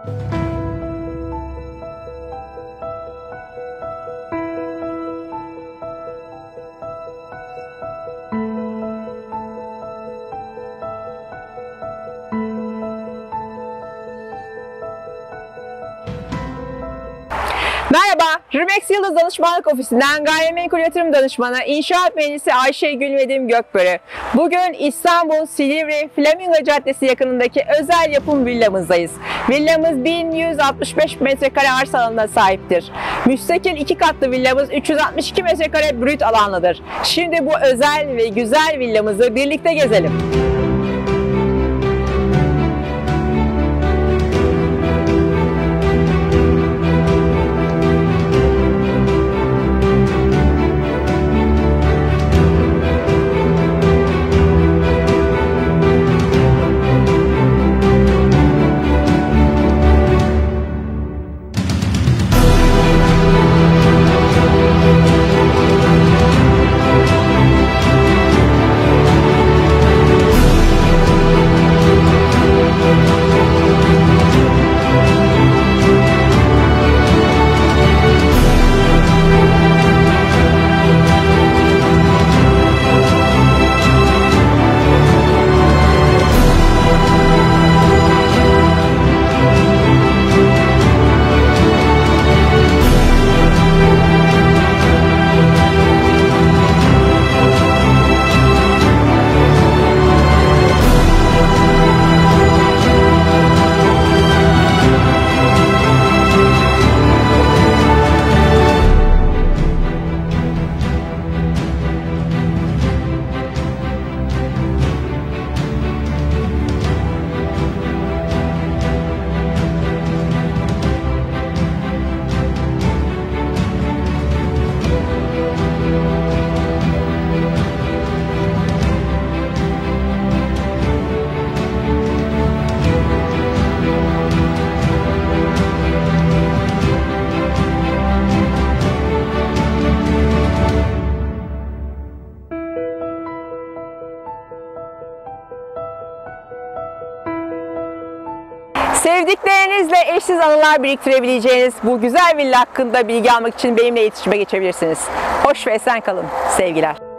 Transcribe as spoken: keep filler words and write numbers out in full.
Merhaba, Remax Yıldız Danışmanlık Ofisi'nden Gayrimenkul Yatırım Danışmanı İnşaat Mühendisi Ayşegül Nedim Gökbörü. Bugün İstanbul Silivri Flamingo Caddesi yakınındaki özel yapım villamızdayız. Villamız bin yüz altmış beş metrekare arsa alanına sahiptir. Müstakil iki katlı villamız üç yüz altmış iki metrekare brüt alanlıdır. Şimdi bu özel ve güzel villamızı birlikte gezelim. Sevdiklerinizle eşsiz anılar biriktirebileceğiniz bu güzel villa hakkında bilgi almak için benimle iletişime geçebilirsiniz. Hoş ve esen kalın. Sevgiler.